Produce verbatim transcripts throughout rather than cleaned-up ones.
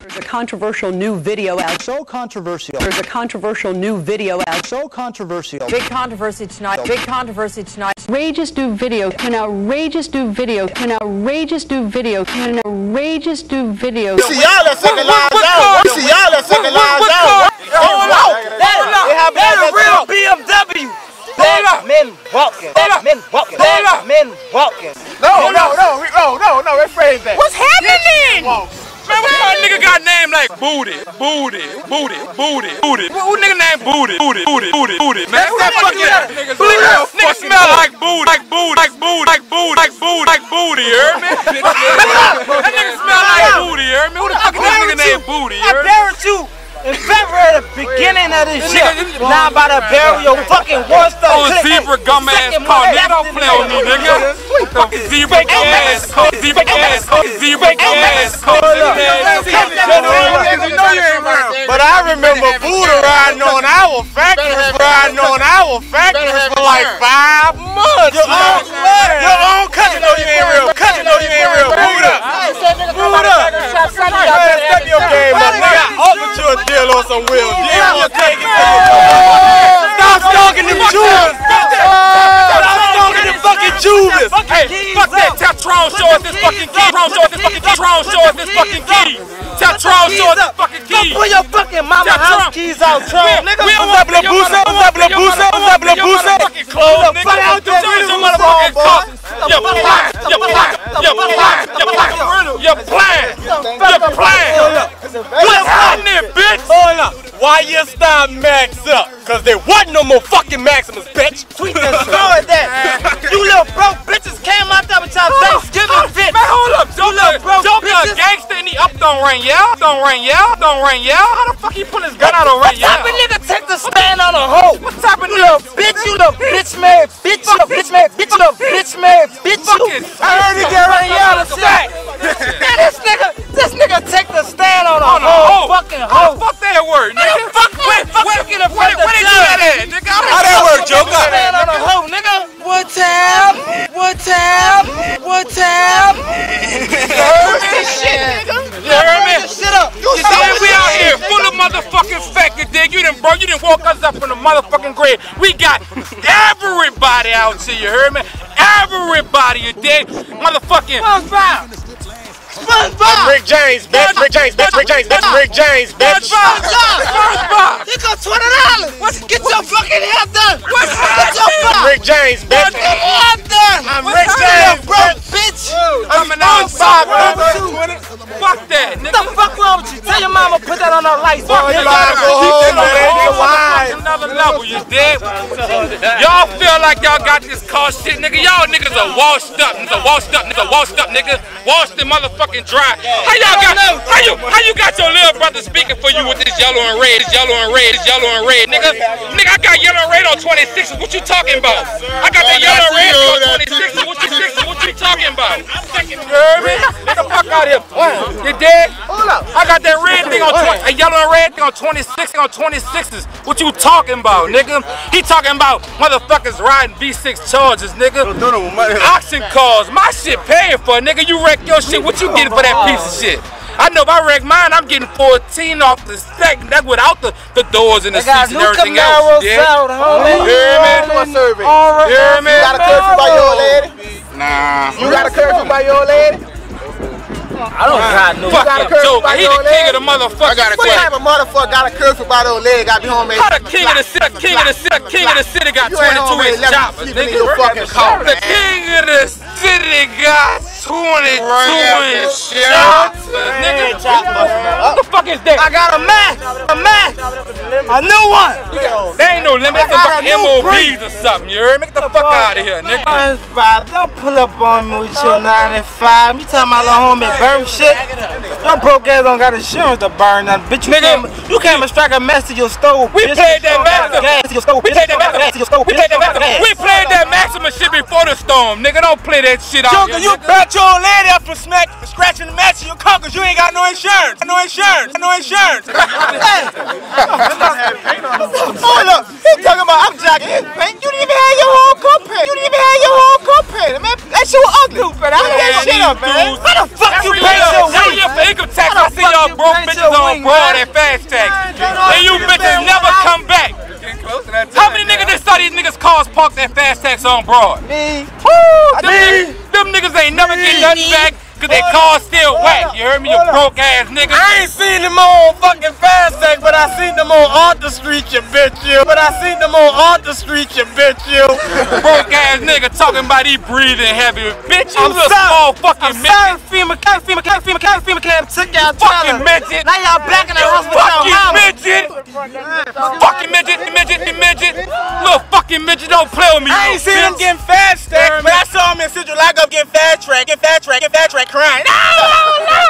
There's a controversial new video out. So controversial. There's a controversial new video out. So controversial. Big controversy tonight. Big controversy tonight. Outrageous new video. An outrageous new video. An outrageous new video. An outrageous new video. See y'all that second lives out. See y'all that second lives out. Hold up. That's a real B M W. Men walking. Men walking. Men walking. No, no, no, no, no, no. Let's phrase that. What's happening? Man, what kind of nigga got named like Booty, Booty, Booty, Booty, Booty? Who nigga named Booty, Booty, Booty, Booty, Booty, man? Who that fuck is that? Nigga smell like booty, like booty, like booty, like booty, like booty, like booty, you heard me? That nigga smell like booty, you heard me? Who the fuck is that nigga named Booty, you heard me? I buried you in February, the beginning of this year. Now I'm about to bury your fucking one star. Oh, zebra gum ass car, nigga, don't play with me, nigga. Fucking zebra ass car, zebra ass car, zebra ass car. But I remember Buddha riding on our factories, riding on our factories for like five months. Your own, your own cousin know you ain't real. Cousin know you ain't real. Buddha, Buddha, man, step your game up, nigga. I offered you a deal on some wheels. You ain't gonna take it. Stop stalking them Juvas. Stop stalking them fucking Juvas. Hey, fuck that. Tell Tron show us this fucking key. Tron show us this fucking key. Tron show us this fucking key. Tell Tron show us this fucking key. Pull your fucking mama house keys out, Tron. Nigga, What's up, Labusa? What's up, Labusa? What's up, Labusa? Fucking clothes, nigga. Your motherfucking car. You're playing. You're playing. You're playing. You're playing. You're playing. You're playing. What's happening, bitch? Hold up. Why you stop Max up? Cause there wasn't no more fucking Maximus, bitch. Tweet that story that. You little broke bitches came out there with y'all Thanksgiving fit. Man, hold up. Don't be a gangster in the up don't ring, yeah? Don't ring, yeah? Don't ring, yeah? How the fuck he pull his gun out of ring, yeah? What type of nigga take the stand on a hoe? What type of You little bitch, you little bitch man, bitch, you little bitch man, bitch, you little bitch man, bitch, you. I heard he get right here on the sack. Man, this nigga, this nigga take the stand on a On a hoe, hoe. fucking How hoe. the fuck that work, nigga? Fuck, wait, fuck you get in Where front of they the do that judge. at, nigga? How that work, Joker? Stand on a hoe, nigga. What time? What time? What time? Shit, nigga. You heard me? Shut up. You see, we out here full of motherfucking fact, you dig? You done, bro, you done woke us up from the motherfucking grave. We got everybody out here, you heard me? Everybody, you dig? Motherfucking SpongeBob. SpongeBob. Rick James, bitch. Rick James, bitch. Rick James, bitch. Rick James, bitch. SpongeBob. Here goes twenty dollars. Get your fucking hair done. Get your fucking Rick James, bitch. hair done. I'm Rick James, broke bitch. I'm an outside, man. Fuck that, nigga. What the fuck wrong with you? Tell your mama put that on her lights. Boy, you gotta go home, man. Ain't no wine. Another level, you dig? Y'all feel like y'all got this car shit, nigga. Y'all niggas are washed up, niggas are washed up, niggas washed up, nigga. Washed the motherfucking dry. How y'all got? How you? How you got your little brother speaking for you with this yellow and red? This yellow and red. This yellow and red, nigga. Nigga, I got yellow and red on twenty-sixes. What you talking about? I got the yellow and red on twenty-sixes. What you What you talking about? You heard me? Get the fuck out of here. You dig? Hold up. I got that red thing on twenty, a yellow and red thing on twenty-six on twenty-sixes. What you talking about, nigga? He talking about motherfuckers riding V six Chargers, nigga. Auction cars. My shit paying for, nigga. You wreck your shit. What you getting for that piece of shit? I know if I wreck mine, I'm getting fourteen off the stack. That's without the, the doors and the seats and everything else. Yeah. You hear me? You hear me? You got a curfew by your lady? Nah. You got a curfew by your lady? I don't got no. Fuck got a him, curfew Joker. by He your the king leg? of the motherfucker. What type of motherfucker got a curfew by their leg? Got me home, man. How the king of the city, king of the city, king of the city got You ain't home, twenty-two man. inch Let me choppers, sleep in nigga. your fucking car, The man. king of the city got twenty-two inch choppers, nigga. What the fuck is that? I got a Mac. A Mac. A new one. There ain't no limit. That's some fucking M O Bs or something. You heard me? Get the fuck out of here, nigga. SpongeBob, don't pull up on me with your ninety-five. You talking about little homie burn shit? Your broke ass don't got insurance to burn nothing. Bitch, you Nigga. can't, you can't strike a mess to your stove. We bitch. played that master. Gas to your stove. We played that Gas to your stove. We played that Maximum. We played that Maximum shit before the storm, nigga. Don't play that shit out Joker, here, you nigga. bet your old lady up for smack, for scratching the match in your car because you ain't got no insurance. No insurance. No insurance. Hold up. He talking about I'm jacking his paint. You didn't even have your own car paint. You didn't even have your own car paint. Man, that shit was ugly. Man, I didn't that shit up, man. How the fuck you paint your wing? For income tax, I see y'all broke bitches on broad at fast tax. And you bitches never come back. How many niggas that saw these niggas cars parked at fast tax on broad? Me. Woo! Them, niggas, them niggas ain't never get nothing back because their cars still whack. You heard me, you broke ass nigga? I ain't seen them on fucking fast tax, but I seen them on Arthur Street, you bitch, you. But I seen them on Arthur Street, you bitch, you. Broke ass nigga talking about he breathing heavy. Bitch, you I'm little sorry. small fucking I'm midget. sorry, FEMA, FEMA, FEMA, FEMA, FEMA, FEMA came took y'all Fucking midget. Now y'all back in the house with y'all Fucking mama. midget. Fucking midget, midget, midget. Little fucking midget, don't play with me. I ain't seen him getting fast track, but I saw him in Central Lock Up getting fast track, getting fast track, getting fast track, crying. No, no, no,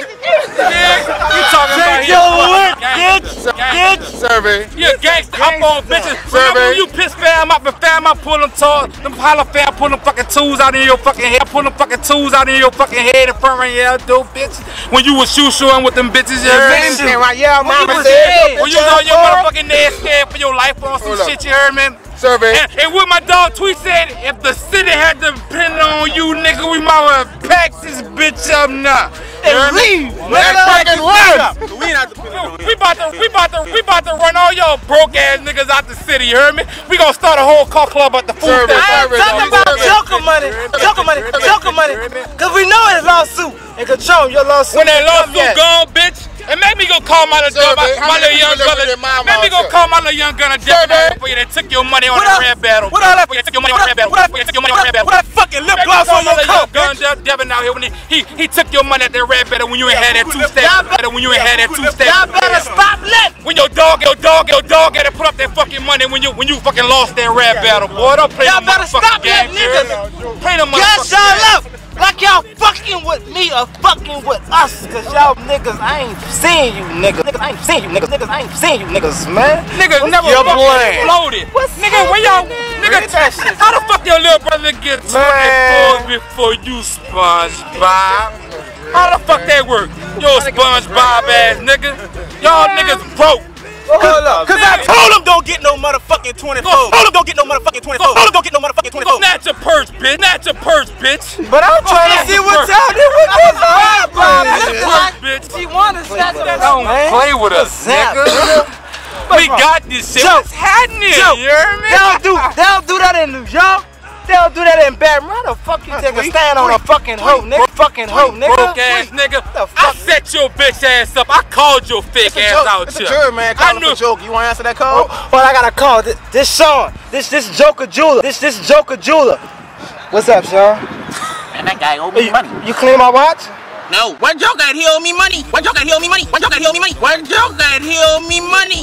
You talking about your here? work, bitch, bitch. Survey. You a gangster up on bitches. Remember Survey. when you piss fam up and fam up, pull them tools, them holler fam, pull them fucking tools out in your fucking head, pull them fucking tools out in your fucking head in front of your dope bitch. When you was shoe shoeing with them bitches, you heard me? Yeah, mama was said. dead. When you was on your motherfucking ass scared for your life on some Hold up. shit, you heard me? Survey. And, and what my dog Tweet said, if the city had to depend on you, nigga, we might have packed this bitch up now. You heard me? Let's fucking work. We not depending on We about to, we about to, we about to run all y'all broke ass niggas out the city. You heard me? We gonna start a whole car club at the food Survey, stamp. I ain't survey, talking survey, about survey. joker money, joker money, joker money, cause we know it's lawsuit and control your lawsuit. When that ain't come lawsuit yet. gone, bitch, and make me go call my little, Survey, my, how my many little young people brother. live in my Make me go mouth, call my little young gunner Survey. for you that took your money on What that up? rap battle. What all that? For you that took your money on that rap battle. What up? For you that took your money on that rap What battle. that fucking lip Make me gloss call on my your little young cup, gun bitch? De- Devin out here when he, he he took your money at that rap battle when you ain't had that two step. Y'all better- When you ain't had that two step. Y'all better stop lit. When your dog, your dog, your dog had to put up that fucking money when you when you fucking lost that rap battle, boy. Don't play Y'all no better motherfucking stop game, that niggas. nigga. Play no Gas motherfucking y'all game. up like y'all fucking with me or fucking with us, cause y'all niggas, I ain't seen you niggas. Niggas, I ain't seen you niggas. Niggas, I ain't seen you niggas, man. Niggas never your fucking plan? exploded. What's Nigga, where y'all, nigga, Read that shit. how the fuck your little brother get twenty-four before you, SpongeBob? How the fuck that work? Yo, SpongeBob ass nigga. Y'all niggas broke. Hold up. Cause I told him don't get no motherfucking twenty-four. Told him don't get no motherfucking twenty-four. Told him don't get no motherfucking twenty-four. Snatch your purse, bitch. Snatch your purse, bitch. But I'm trying to see what y'all did with this hard Purse, bitch. She wanted to snatch that Don't play with us, nigga. We got this shit. Joe. What's happening? Joe. You hear me? They don't do, they don't do that in New York. They don't do that in Baton Rouge. How the fuck you take a stand on a fucking hoe, nigga? Fucking hoe, nigga. Broke ass nigga. the I fuck? set your bitch ass up. I called your fake ass out It's a here. jury, man. I Call him knew. for joke. You want to answer that call? Oh, well, I got a call. This, this Sean. This this Joker Jeweler. This this Joker Jeweler. What's up, Sean? And that guy owed me You, money. you clean my watch? No, one joke that he owed me money. One joke that he owed me money. One joke that he owed me money. One joke that he owed me money.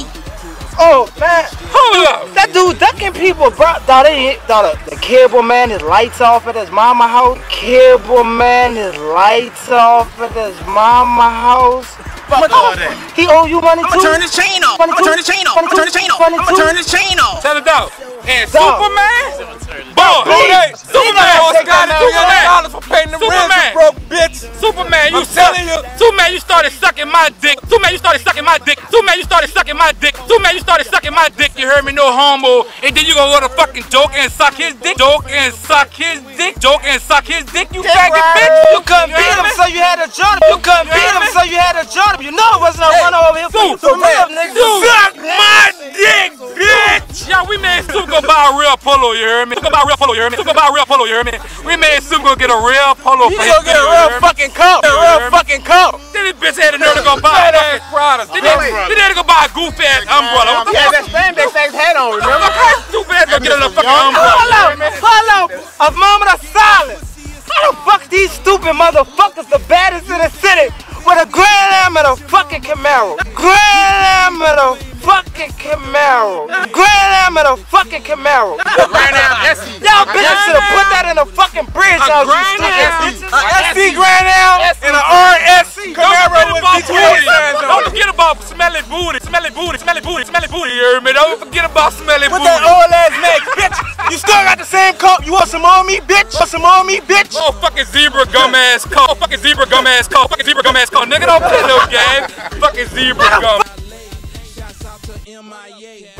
Oh man, Hold up. that dude ducking people, bro. Thought they thought the, the cable man his lights off at his mama house. Cable man his lights off at his mama house. Fuck all that. He owe you money I'ma too. turn this chain off. Money I'ma too? turn this chain off. I'ma turn this chain off. Money I'ma too? turn this chain off. Tell it out. And Dog. Superman? Boy, Please. Superman, Please. Superman, Superman, for paying the Superman. broke bitch. Superman, you I'm telling suck. Superman, you started sucking my dick. Superman, you started sucking my dick. Superman, you started sucking my dick. Superman, you started sucking my dick. You heard me, no homo. And then you gonna go to fucking Joke and suck his dick. Joke and suck his dick. Joke and suck his dick. You faggot bitch. You couldn't You beat heard him, me? so you had to join him. You couldn't You beat heard him, me? so you had to join him. You know it wasn't a run over here for you. Super, For real, nigga. Suck my dick, bitch. Yeah, we made Super go buy a real polo, you heard me? Super go buy a real polo, you heard me? Super go buy a real polo, you heard me? We made Super go get a real polo. You for gonna his get a video, real you heard me? fucking coat. A real fucking coat. Then this bitch had a nerve to go buy a ass product. Then they then they had to go buy a goofy ass umbrella. What the Yeah, fuck? that spandex ass hat on, What remember? the fuck? Stupid ass go get a little fucking Hold umbrella. up, hold up. A moment of silence. How the fuck these stupid motherfuckers the baddest in the city with a Grand Am and a fucking Camaro? Grand Am and a fucking Camaro. Grand Am and a fucking Camaro. Grand Am S C. Y'all bitches should have put that in a fucking bridge. A Y'all Grand stupid Am. bitches. A S C Grand Am and an R S C Don't Camaro forget with about D twenty booty. signs on Don't it. forget about smelly booty, smelly booty, smelly booty, smelly booty. You hear me? Don't forget about smelly With booty. that old ass neck, bitch. You still got the same coat. You want some more me, bitch? Want some more me, bitch? Oh, fucking zebra gum ass coat. Oh, fucking zebra gum ass coat. Fucking zebra gum ass coat. Nigga, don't play no game. Fucking zebra gum. Shouts out to M I A.